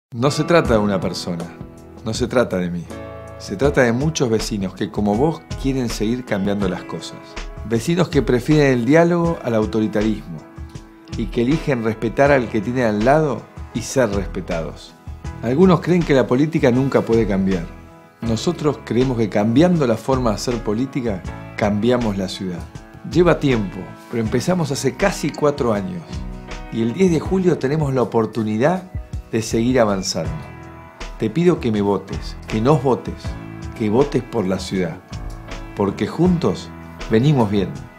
No se trata de una persona, no se trata de mí. Se trata de muchos vecinos que, como vos, quieren seguir cambiando las cosas. Vecinos que prefieren el diálogo al autoritarismo y que eligen respetar al que tienen al lado y ser respetados. Algunos creen que la política nunca puede cambiar. Nosotros creemos que cambiando la forma de hacer política, cambiamos la ciudad. Lleva tiempo, pero empezamos hace casi 4 años. Y el 10 de julio tenemos la oportunidad de seguir avanzando. Te pido que me votes, que nos votes, que votes por la ciudad, porque juntos venimos bien.